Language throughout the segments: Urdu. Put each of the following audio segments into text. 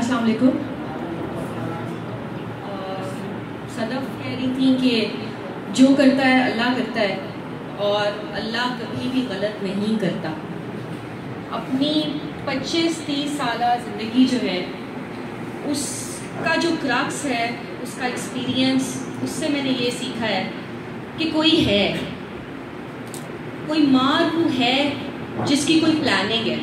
अस्सलाम वालेकुम। सदफ कह रही थी कि जो करता है अल्लाह करता है और अल्लाह कभी भी गलत नहीं करता। अपनी 25-30 साल ज़िंदगी जो है उसका जो क्रक्स है, उसका एक्सपीरियंस, उससे मैंने ये सीखा है कि कोई माँ रूह है जिसकी कोई प्लानिंग है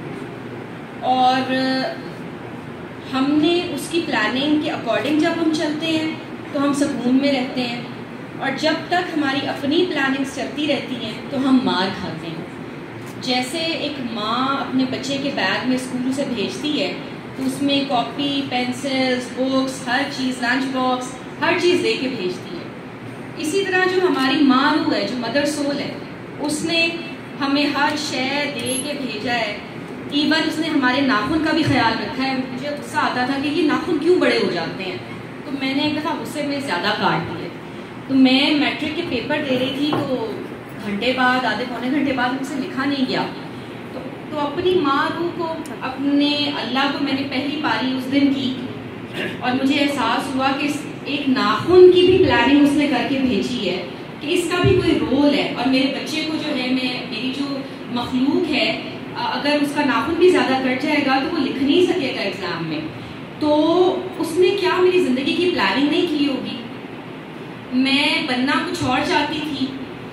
और हमने उसकी प्लानिंग के अकॉर्डिंग जब हम चलते हैं तो हम सुकून में रहते हैं, और जब तक हमारी अपनी प्लानिंग्स चलती रहती हैं तो हम मार खाते हैं। जैसे एक माँ अपने बच्चे के बैग में स्कूल से भेजती है तो उसमें कॉपी, पेंसिल्स, बुक्स, हर चीज़, लंच बॉक्स, हर चीज़ दे के भेजती है। इसी तरह जो हमारी माँ रूह है, जो मदर सोल है, उसने हमें हर शय दे के भेजा है। इवन उसने हमारे नाखून का भी ख्याल रखा है। मुझे गुस्सा आता था कि ये नाखून क्यों बड़े हो जाते हैं, तो मैंने कहा गुस्से में ज़्यादा काट दिए। तो मैं मैट्रिक के पेपर दे रही थी तो घंटे बाद, आधे पौने घंटे बाद मुझसे लिखा नहीं गया। तो अपनी माँ रूह को, अपने अल्लाह को मैंने पहली पारी उस दिन की और मुझे एहसास हुआ कि एक नाखून की भी प्लानिंग उसने करके भेजी है कि इसका भी कोई रोल है। और मेरे बच्चे को जो है, मेरी जो मखलूक है, अगर उसका नाखून भी ज़्यादा कट जाएगा तो वो लिख नहीं सकेगा एग्ज़ाम में। तो उसने क्या मेरी ज़िंदगी की प्लानिंग नहीं की होगी। मैं बनना कुछ और चाहती थी,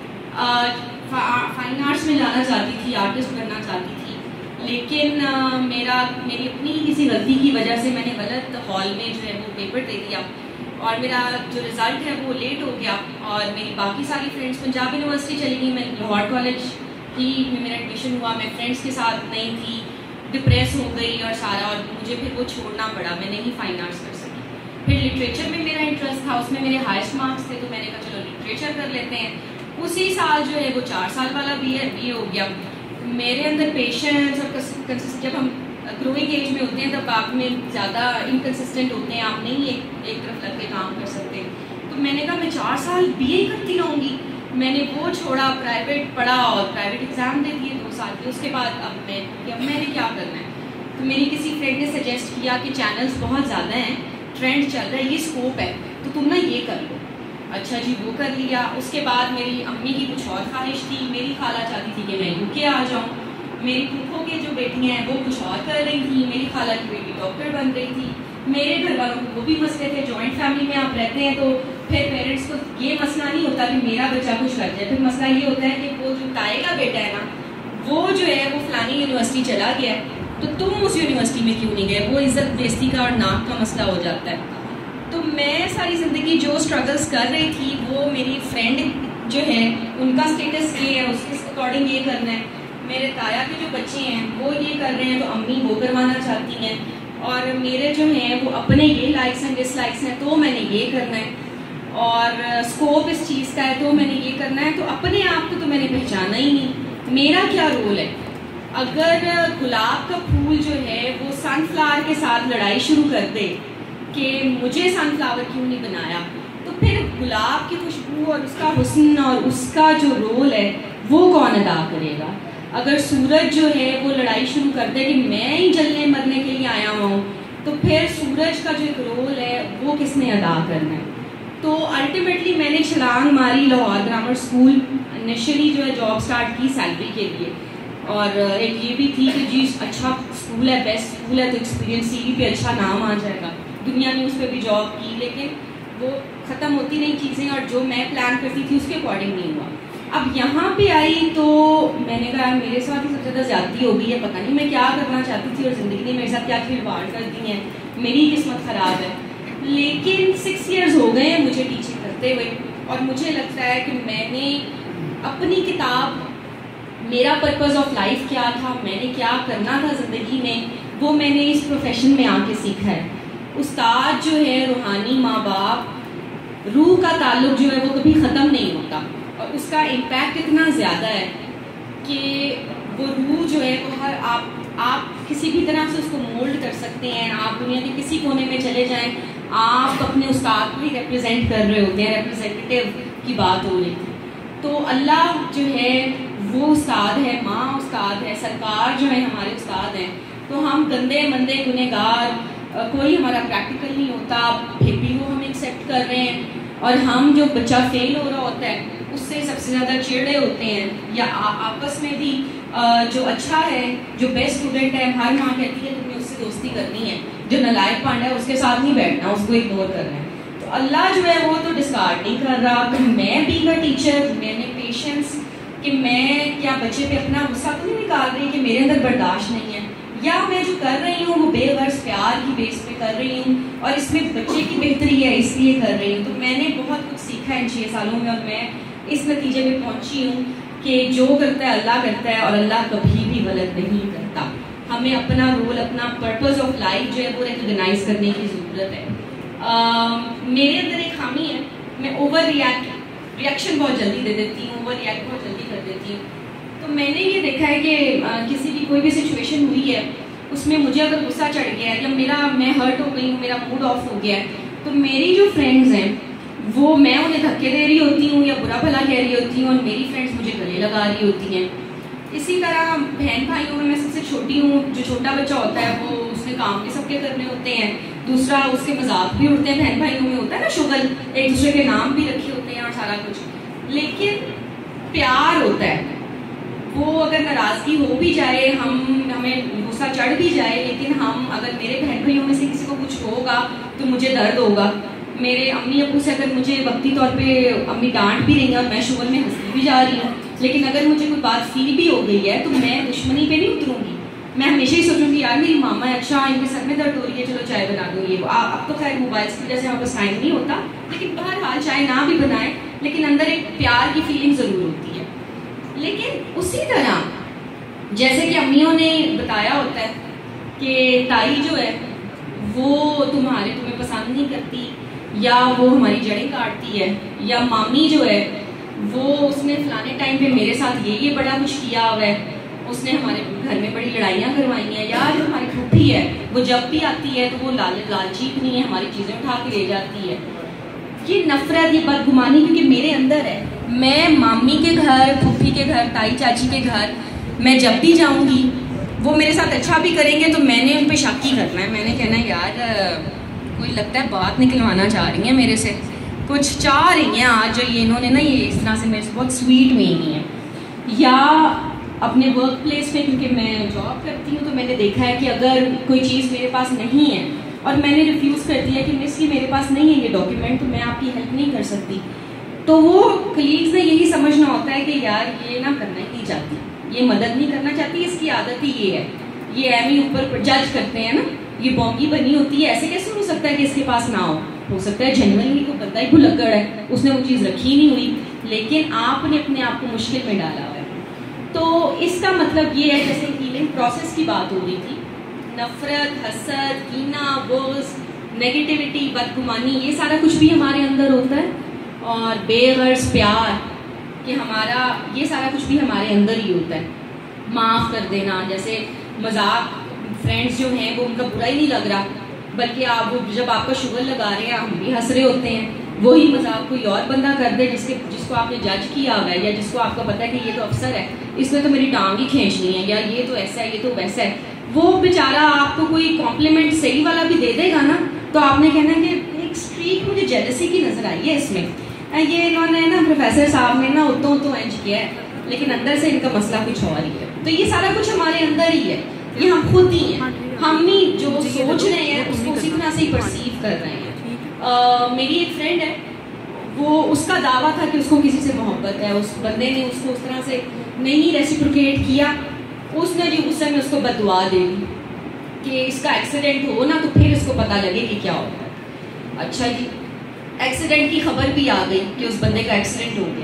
फाइन आर्ट्स में जाना चाहती थी, आर्टिस्ट बनना चाहती थी, लेकिन मेरी अपनी किसी गलती की वजह से मैंने गलत हॉल में जो है वो पेपर दे दिया और मेरा जो रिज़ल्ट है वो लेट हो गया। और मेरी बाकी सारी फ्रेंड्स पंजाब यूनिवर्सिटी चली गई, मैं लाहौर कॉलेज में मेरा एडमिशन हुआ। मैं फ्रेंड्स के साथ नहीं थी, डिप्रेस हो गई और सारा, और मुझे फिर वो छोड़ना पड़ा, मैं नहीं फाइन आर्ट्स कर सकी। फिर लिटरेचर में मेरा इंटरेस्ट था, उसमें मेरे हाईएस्ट मार्क्स थे, तो मैंने कहा चलो लिटरेचर कर लेते हैं। उसी साल जो है वो 4 साल वाला BA हो गया। मेरे अंदर पेशेंस और कंसिस्टेंट, जब हम ग्रोइंग एज में होते हैं तब आप में ज़्यादा इनकन्सिस्टेंट होते हैं, आप नहीं एक तरफ लग के काम कर सकते। तो मैंने कहा मैं 4 साल BA करती रहूँगी। मैंने वो छोड़ा, प्राइवेट पढ़ा और प्राइवेट एग्ज़ाम दे दिए 2 साल के। उसके बाद अब मैंने क्या करना है, तो मेरी किसी फ्रेंड ने सजेस्ट किया कि चैनल्स बहुत ज़्यादा हैं, ट्रेंड चल रहा है, ये स्कोप है, तो तुम ना ये कर लो। अच्छा जी, वो कर लिया। उसके बाद मेरी अम्मी की कुछ और ख्वाहिश थी, मेरी खाला चाहती थी कि मैं UK आ जाऊँ। मेरी फूफो की जो बेटियाँ हैं वो कुछ और कर रही थी, मेरी खाला की बेटी डॉक्टर बन रही थी। मेरे घर वालों को वो भी मसले थे, जॉइंट फैमिली में आप रहते हैं तो फिर पेरेंट्स को ये मसला नहीं होता कि मेरा बच्चा कुछ कर जाए, फिर मसला ये होता है कि वो जो ताए का बेटा है ना, वो जो है वो फलानी यूनिवर्सिटी चला गया है तो तुम उस यूनिवर्सिटी में क्यों नहीं गए, वो इज्जत बेइज्जती का और नाक का मसला हो जाता है। तो मैं सारी ज़िंदगी जो स्ट्रगल्स कर रही थी वो मेरी फ्रेंड जो है उनका स्टेटस ये है, उसके अकॉर्डिंग ये करना है। मेरे ताया के जो बच्चे हैं वो ये कर रहे हैं तो अम्मी वो करवाना चाहती हैं, और मेरे जो हैं वो अपने ये लाइक्स हैं डिसलाइक्स हैं तो मैंने ये करना है, और स्कोप इस चीज़ का है तो मैंने ये करना है। तो अपने आप को तो मैंने पहचाना ही नहीं, मेरा क्या रोल है। अगर गुलाब का फूल जो है वो सनफ्लावर के साथ लड़ाई शुरू कर दे कि मुझे सनफ्लावर क्यों नहीं बनाया, तो फिर गुलाब की खुशबू और उसका हुस्न और उसका जो रोल है वो कौन अदा करेगा। अगर सूरज जो है वो लड़ाई शुरू कर दे कि मैं ही जलने मरने के लिए आया हूँ, तो फिर सूरज का जो एक रोल है वो किसने अदा करना है। तो अल्टीमेटली मैंने छलांग मारी लाहौर ग्रामर स्कूल। इनिशियली जो है जॉब स्टार्ट की सैलरी के लिए, और एक ये भी थी कि जी अच्छा स्कूल है, बेस्ट स्कूल है, तो एक्सपीरियंस CV पे अच्छा नाम आ जाएगा। दुनिया ने उस पर भी जॉब की, लेकिन वो ख़त्म होती नहीं चीज़ें, और जो मैं प्लान करती थी उसके अकॉर्डिंग नहीं हुआ। अब यहाँ पे आई तो मैंने कहा मेरे साथ ही सबसे ज़्यादा ज़्यादती हो गई है, पता नहीं मैं क्या करना चाहती थी और ज़िंदगी ने मेरे साथ क्या खिलवाड़ कर दी है, मेरी किस्मत ख़राब है। लेकिन 6 इयर्स हो गए हैं मुझे टीचिंग करते हुए, और मुझे लगता है कि मैंने अपनी किताब, मेरा पर्पस ऑफ लाइफ क्या था, मैंने क्या करना था ज़िंदगी में, वो मैंने इस प्रोफेशन में आके सीखा है। उस्ताद जो है, रूहानी माँ बाप, रूह का ताल्लुक जो है वो कभी ख़त्म नहीं होता, और उसका इम्पैक्ट इतना ज़्यादा है कि वो रूह जो है वो हर आप किसी भी तरह से उसको मोल्ड कर सकते हैं। आप दुनिया के किसी कोने में चले जाएं, आप अपने उस्ताद को ही रिप्रेजेंट कर रहे होते हैं, रिप्रेजेंटेटिव की बात हो रही थी। तो अल्लाह जो है वो उस्ताद है, माँ उस्ताद है, सरकार जो है हमारे उस्ताद हैं। तो हम गंदे मंदे गुनहगार کوئی ہمارا پریکٹیکل نہیں ہوتا، پھر بھی وہ ہم ایکسیپٹ کر رہے ہیں، اور ہم جو بچہ فیل ہو رہا ہوتا ہے اس سے سب سے زیادہ چڑے ہوتے ہیں، یا آپس میں بھی جو اچھا ہے، جو بیسٹ اسٹوڈنٹ ہے، ہر ماں کہتی ہے تم نے اس سے دوستی کرنی ہے، جو نالائق پانڈا ہے اس کے ساتھ نہیں بیٹھنا، اس کو اگنور کرنا ہے. تو اللہ جو ہے وہ تو ڈسکارڈ نہیں کر رہا. تو میں بھی کا ٹیچر، میں نے پیشنس کہ میں کیا بچے پہ اپنا غصہ تو نہیں نکال رہی کہ میرے اندر برداشت نہیں ہے، یا میں جو کر رہی ہوں وہ بے غرض پیار کی بیس پہ کر رہی ہوں اور اس میں بچے کی بہتری ہے اس لیے کر رہی ہوں. تو میں نے بہت کچھ سیکھا ہے ان 6 سالوں میں، اور میں اس نتیجے میں پہنچی ہوں کہ جو کرتا ہے اللہ کرتا ہے، اور اللہ کبھی بھی غلط نہیں کرتا. ہمیں اپنا رول، اپنا پرپز آف لائف جو ہے وہ ریکگنائز کرنے کی ضرورت ہے. میرے اندر ایک خامی ہے، میں اوور ریئیکشن بہت جلدی دے دیتی ہوں، اوور ریئیکٹ بہت جلدی کر دیتی ہوں. تو میں نے یہ دیکھا ہے کہ کسی بھی کوئی بھی سچویشن ہوئی ہے اس میں مجھے اگر غصہ چڑھ گیا ہے یا میں ہرٹ ہو گئی ہوں، میرا موڈ آف ہو گیا ہے، تو میری جو فرینڈز ہیں وہ میں انہیں دھکے دے رہی ہوتی ہوں یا برا بھلا کہہ رہی ہوتی ہوں، اور میری فرینڈز مجھے گلے لگا رہی ہوتی ہیں. اسی طرح بہن بھائیوں میں سب سے چھوٹی ہوں. جو چھوٹا بچہ ہوتا ہے وہ اس نے کام بھی سب کے کرنے ہوتے ہیں، دوسرا اس کے مذاق بھی اڑتے ہیں. بہن بھائیوں میں ہوتا ہے نا شغل، ایک دوسرے کے نام بھی رکھے ہوتے ہیں اور سارا کچھ. لیکن پیار ہوتا ہے، وہ اگر ناراضگی ہو بھی جائے، ہمیں غصہ چڑھ بھی جائے، لیکن اگر میرے بہن بھائیوں میں سے کسی کو کچھ ہوگا تو مجھے درد ہوگا. میرے امی ابو سے اگر مجھے وقتی طور پہ امی ڈانٹ بھی رہی ہیں اور میں شغل میں ہنستی بھی جا رہی ہوں، لیکن اگر مجھے کوئی بات فیل بھی ہو گئی ہے تو میں دشمنی پہ نہیں اتروں گی. میں ہمیشہ ہی سوچوں گی یار میری ماما ہے، اچھا ان کے سر میں درد ہو رہی ہے، چلو چائے بنا دوں. یہ اب تو خیر موبائلس کی وجہ سے ہمارے پاس ٹائم نہیں ہوتا، لیکن بہرحال چائے نہ بھی بنائیں لیکن اندر ایک پیار کی فیلنگ ضرور ہوتی ہے. لیکن اسی طرح جیسے کہ امیوں نے بتایا ہوتا ہے کہ تائی جو ہے وہ تمہیں پسند نہیں کرتی، یا وہ ہماری جڑیں کاٹتی ہے، یا مامی جو ہے وہ اس نے فلانے ٹائم پہ میرے ساتھ یہ بڑا کچھ کیا ہوا ہے، اس نے ہمارے گھر میں بڑی لڑائیاں کروائی ہیں، یا جو ہماری پھوپھی ہے وہ جب بھی آتی ہے تو وہ لالچی نہیں ہے، ہماری چیزیں اٹھا کے لے جاتی ہے. یہ نفرت، یہ بدگمانی کیونکہ میرے اندر ہے. میں مامی کے گھر، پھوپھی کے گھر، تائی چاچی کے گھر میں جب بھی جاؤں گی وہ میرے ساتھ اچھا بھی کریں گے تو میں نے ان پہ شک ہی کرنا ہے. میں نے کہنا یار کوئی لگتا ہے بات نکلوانا چاہ رہی ہیں میرے سے، کچھ چاہ رہی ہیں آج جو یہ انہوں نے نا یہ اس طرح سے میرے سے بہت سویٹ میں نہیں ہے. یا اپنے ورک پلیس پہ کیونکہ میں جاب کرتی ہوں تو میں نے دیکھا ہے کہ اگر کوئی چیز میرے پاس نہیں ہے اور میں نے ریفیوز کر دیا کہ مس یہ میرے پاس نہیں ہے یہ ڈاکیومنٹ، تو میں آپ کی ہیلپ نہیں کر سکتی، تو وہ کلیگز نے یہی سمجھنا ہوتا ہے کہ یار یہ نہ کرنا ہی نہیں چاہتی، یہ مدد نہیں کرنا چاہتی، اس کی عادت ہی یہ ہے. یہ ایم ہی اوپر جج کرتے ہیں نا، یہ بونگی بنی ہوتی ہے، ایسے کیسے ہو سکتا ہے کہ اس کے پاس نہ ہو سکتا ہے جنرلی کوئی بندہ ہی بھلکڑ ہے، اس نے وہ چیز رکھی نہیں ہوئی، لیکن آپ نے اپنے آپ کو مشکل میں ڈالا ہوا ہے. تو اس کا مطلب یہ ہے جیسے ہیلنگ پروسیس کی بات ہو رہی تھی، نفرت، حسد، کینہ، بغض، نیگیٹیوٹی، بدگمانی، یہ سارا کچھ بھی ہمارے اندر ہوتا ہے، اور بے غرض پیار کہ ہمارا یہ سارا کچھ بھی ہمارے اندر ہی ہوتا ہے. معاف کر دینا، جیسے مذاق، فرینڈس جو ہیں وہ ان کا برا ہی نہیں لگ رہا، بلکہ آپ جب آپ کا شغل لگا رہے ہیں ہم بھی ہنس رہے ہوتے ہیں، وہی مذاق کوئی اور بندہ کر دے جس کو آپ نے جج کیا ہوا ہے، یا جس کو آپ کو پتا ہے کہ یہ تو افسر ہے، اس نے تو میری ٹانگ ہی کھینچنی ہے، یا یہ تو ایسا ہے، یہ تو ویسا ہے، وہ بیچارہ آپ کو کوئی کمپلیمنٹ صحیح والا بھی دے دے گا نا تو آپ نے کہنا کہ ایک اسٹریک مجھے جیلسی کی نظر آئی ہے اس میں، یہ انہوں نے نا پروفیسر صاحب نے نا اتوں انج کیا ہے، لیکن اندر سے ان کا مسئلہ کچھ اور ہی ہے. تو یہ سارا کچھ ہمارے اندر ہی ہے، یہ ہم خود ہی ہیں، ہم ہی جو سوچ رہے ہیں اس کو اسی طرح سے ہی پرسیو کر رہے ہیں. میری ایک فرینڈ ہے، وہ اس کا دعویٰ تھا کہ اس کو کسی سے محبت ہے، اس بندے نے اس کو اس طرح سے نہیں ریسیپروکیٹ کیا، اس نے جو غصے میں اس کو بد دعا دے دی کہ اس کا ایکسیڈنٹ ہو نا تو پھر اس کو پتہ لگے کہ کیا ہوتا ہے. اچھا جی، ایکسیڈنٹ کی خبر بھی آ گئی کہ اس بندے کا ایکسیڈنٹ ہو گیا.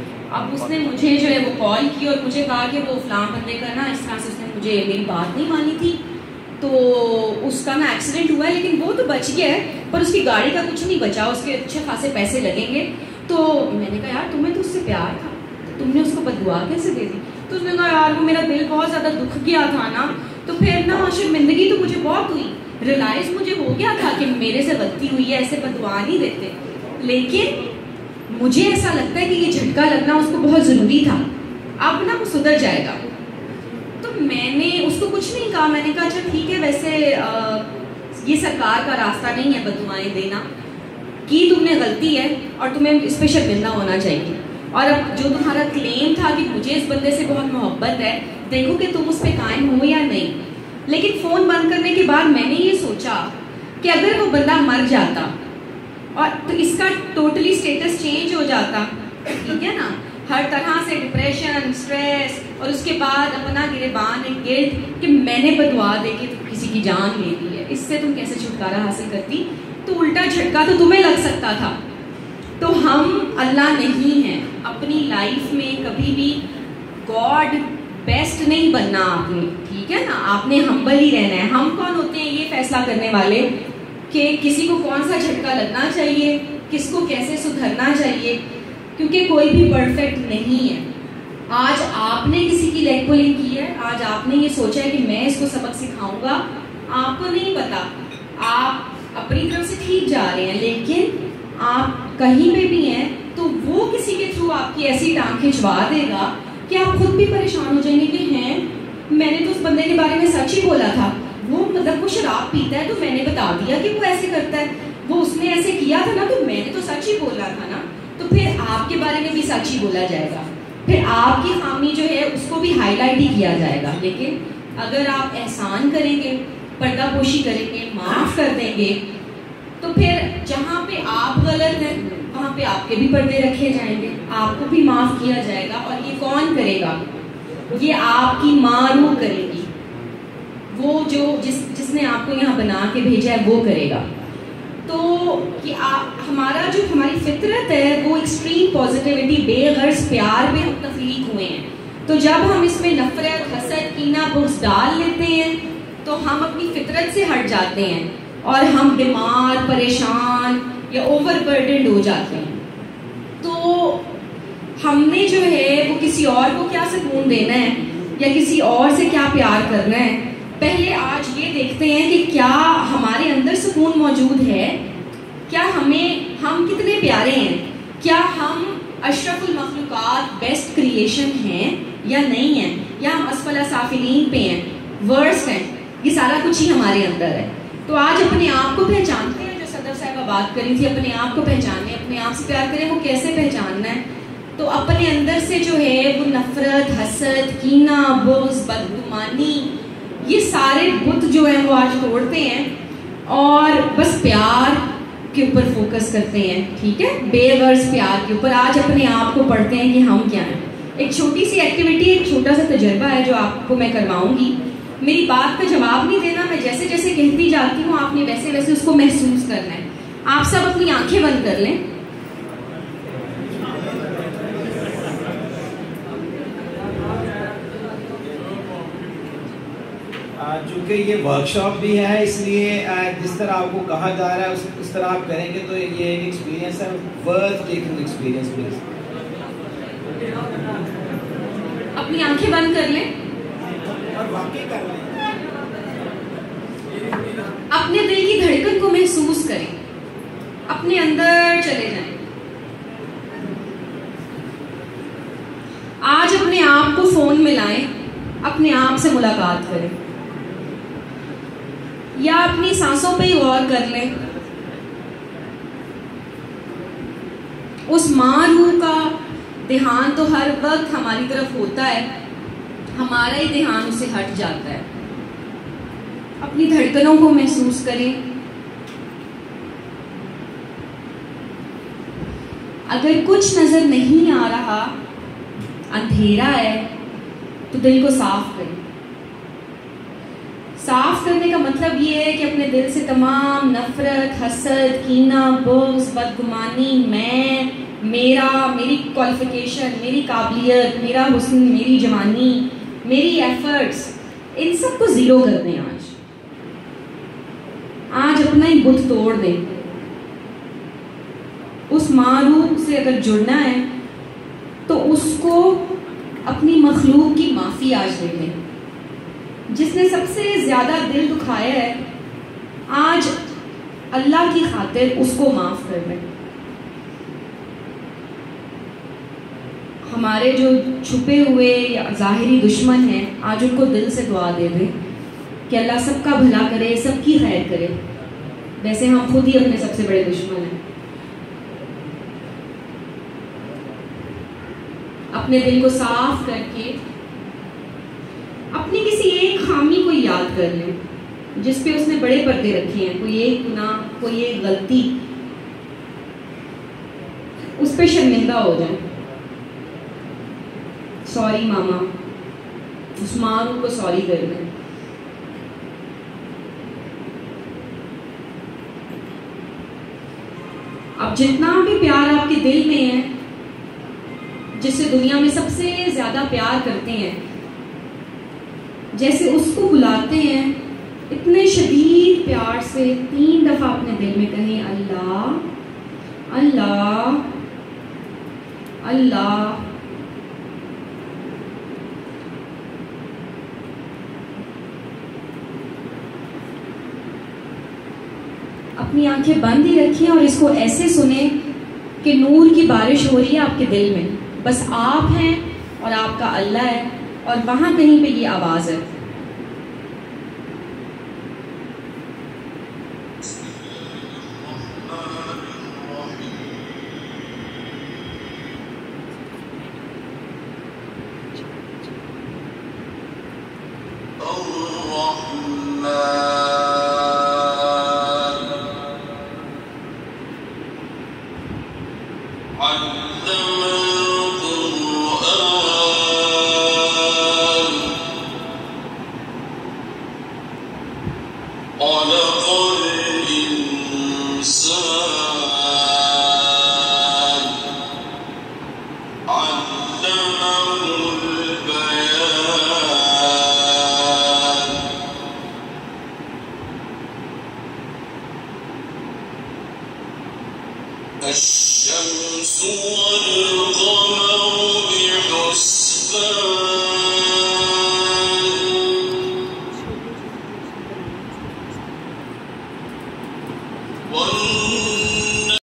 اب اس نے مجھے جو ہے وہ کال کی اور مجھے کہا کہ وہ فلاں بندے کا نا اس طرح سے اس نے مجھے میری بات نہیں مانی تھی تو اس کا نا ایکسیڈنٹ ہوا ہے، لیکن وہ تو بچ گیا ہے پر اس کی گاڑی کا کچھ نہیں بچا، اس کے اچھے خاصے پیسے لگیں گے. تو میں نے کہا یار تمہیں تو اس سے پیار تھا، تم نے اس کو بد دعا کیسے دے دی؟ تو اس نے کہا یار وہ میرا دل بہت زیادہ دکھ گیا تھا نا، تو پھر نا شرمندگی تو مجھے بہت ہوئی، ریلائز مجھے ہو گیا تھا کہ میرے سے غلطی ہوئی ہے، ایسے بد دعا نہیں دیتے، لیکن مجھے ایسا لگتا ہے کہ یہ جھٹکا لگنا اس کو بہت ضروری تھا، اب نا وہ سدھر جائے گا. تو میں نے اس کو کچھ نہیں کہا، میں نے کہا اچھا ٹھیک ہے، ویسے یہ سرکار کا راستہ نہیں ہے بددعائیں دینا. کی تم نے غلطی ہے اور تمہیں اس پہ شرمندہ ہونا چاہیے. اور اب جو تمہارا کلیم تھا کہ مجھے اس بندے سے بہت محبت ہے, دیکھو کہ تم اس پہ قائم ہو یا نہیں. لیکن فون بند کرنے کے بعد میں نے یہ سوچا کہ اگر وہ بندہ مر جاتا اور تو اس کا ٹوٹلی اسٹیٹس چینج ہو جاتا, ٹھیک ہے نا, ہر طرح سے ڈپریشن, اسٹریس, اور اس کے بعد اپنا گریبان گلٹ کہ میں نے بددعا دے کے کسی کی جان لے لی ہے, اس سے تم کیسے چھٹکارا حاصل کرتی. تو الٹا جھٹکا تو تمہیں لگ سکتا تھا. تو ہم اللہ نہیں ہیں. اپنی لائف میں کبھی بھی گاڈ بیسٹ نہیں بننا آپ نے, ٹھیک ہے نا, آپ نے ہمبل ہی رہنا ہے. ہم کون ہوتے ہیں یہ فیصلہ کرنے والے کہ کسی کو کون سا جھٹکا لگنا چاہیے, کس کو کیسے سدھرنا چاہیے, کیونکہ کوئی بھی پرفیکٹ نہیں ہے. آج آپ نے کسی کی لیگ پولنگ کی ہے, آج آپ نے یہ سوچا ہے کہ میں اس کو سبق سکھاؤں گا, آپ کو نہیں پتا, آپ اپنی طرف سے ٹھیک جا رہے ہیں, لیکن آپ کہیں پہ بھی ہیں تو وہ کسی کے تھرو آپ کی ایسی ٹانگ کھنچوا دے گا کہ آپ خود بھی پریشان ہو جائیں گے کہ ہیں میں نے تو اس بندے کے بارے میں سچ ہی بولا تھا, وہ مطلب وہ شراب پیتا ہے تو میں نے بتا دیا کہ وہ ایسے کرتا ہے, وہ اس نے ایسے کیا تھا نا تو میں نے تو سچ ہی بولا تھا نا. تو پھر آپ کے بارے میں بھی سچ ہی بولا جائے گا, پھر آپ کی خامی جو ہے اس کو بھی ہائی لائٹ ہی کیا جائے گا. لیکن اگر آپ احسان کریں گے, پردہ پوشی کریں گے, معاف کر دیں گے, تو پھر جہاں پہ آپ غلط ہیں وہاں پہ آپ کے بھی پردے رکھے جائیں گے, آپ کو بھی معاف کیا جائے گا. اور یہ کون کرے گا؟ یہ آپ کی ماں روح کرے گی, وہ جو جس نے آپ کو یہاں بنا کے بھیجا ہے وہ کرے گا. تو کہ ہماری فطرت ہے وہ ایکسٹریم پازیٹیوٹی, بے غرض پیار میں ہم تخلیق ہوئے ہیں. تو جب ہم اس میں نفرت, حسد, کینہ, بغض ڈال لیتے ہیں تو ہم اپنی فطرت سے ہٹ جاتے ہیں اور ہم بیمار, پریشان یا اوور برڈنڈ ہو جاتے ہیں. تو ہم نے جو ہے وہ کسی اور کو کیا سکون دینا ہے یا کسی اور سے کیا پیار کرنا ہے, پہلے آج یہ دیکھتے ہیں کہ کیا ہمارے اندر سکون موجود ہے, کیا ہم کتنے پیارے ہیں, کیا ہم اشرف المخلوقات, بیسٹ کریشن ہیں یا نہیں ہیں, یا ہم اسفل سافلین پہ ہیں, ورسٹ ہیں. یہ سارا کچھ ہی ہمارے اندر ہے. تو آج اپنے آپ کو پہچانتے ہیں, جو صدر صاحبہ بات کری تھی, اپنے آپ کو پہچانے, اپنے آپ سے پیار کریں. وہ کیسے پہچاننا ہے؟ تو اپنے اندر سے جو ہے وہ نفرت, حسد, کینہ, بغض, بدگمانی, یہ سارے بت جو ہیں وہ آج توڑتے ہیں اور بس پیار کے اوپر فوکس کرتے ہیں, ٹھیک ہے, بے غرض پیار کے اوپر. آج اپنے آپ کو پڑھتے ہیں کہ ہم کیا ہیں. ایک چھوٹی سی ایکٹیویٹی, ایک چھوٹا سا تجربہ ہے جو آپ کو میں کرواؤں گی. میری بات کا جواب نہیں دینا, میں جیسے جیسے کہتی جاتی ہوں آپ نے ویسے ویسے اس کو محسوس کرنا ہے. آپ سب اپنی آنکھیں بند کر لیں. چونکہ یہ ورک شاپ بھی ہے, اس لیے جس طرح آپ کو کہا جا رہا ہے اس طرح آپ کریں گے تو یہ ایک ایکسپیرینس ہے, ورتھ ٹیکنگ ایکسپیرینس. پلیز اپنی آنکھیں بند کر لیں, اپنے دل کی دھڑکن کو محسوس کریں, اپنے اندر چلے جائیں. آج اپنے آپ کو فون ملائیں, اپنے آپ سے ملاقات کریں, یا اپنی سانسوں پہ ہی غور کر لیں. اس ماں روح کا دھیان تو ہر وقت ہماری طرف ہوتا ہے, ہمارا ہی دھیان اسے ہٹ جاتا ہے. اپنی دھڑکنوں کو محسوس کریں. اگر کچھ نظر نہیں آ رہا, اندھیرا ہے, تو دل کو صاف کریں. صاف کرنے کا مطلب یہ ہے کہ اپنے دل سے تمام نفرت, حسد, کینہ, بغض, بدگمانی, میں, میرا, میری کوالیفیکیشن, میری قابلیت, میرا حسن, میری جوانی, میری ایفرٹس, ان سب کو زیرو کر دیں. آج اپنا ہی بت توڑ دیں. اس معروف سے اگر جڑنا ہے تو اس کو اپنی مخلوق کی معافی آج دے دیں. جس نے سب سے زیادہ دل دکھایا ہے, آج اللہ کی خاطر اس کو معاف کر دیں. ہمارے جو چھپے ہوئے یا ظاہری دشمن ہیں, آج ان کو دل سے دعا دے دیں کہ اللہ سب کا بھلا کرے, سب کی خیر کرے. ویسے ہم خود ہی اپنے سب سے بڑے دشمن ہیں. اپنے دل کو صاف کر کے اپنی کسی ایک خامی کو یاد کر لیں جس پہ اس نے بڑے پردے رکھے ہیں, کوئی ایک گناہ, کوئی ایک غلطی, اس پہ شرمندہ ہو جائیں. سوری ماما, اس ماں کو سوری کر دیں. اب جتنا بھی پیار آپ کے دل میں ہے, جس سے دنیا میں سب سے زیادہ پیار کرتے ہیں, جیسے اس کو بلاتے ہیں اتنے شدید پیار سے 3 دفعہ اپنے دل میں کہیں اللہ اللہ اللہ. اپنی آنکھیں بند ہی رکھیں اور اس کو ایسے سنیں کہ نور کی بارش ہو رہی ہے آپ کے دل میں. بس آپ ہیں اور آپ کا اللہ ہے, اور وہاں کہیں پہ یہ آواز ہے. الشمس والقمر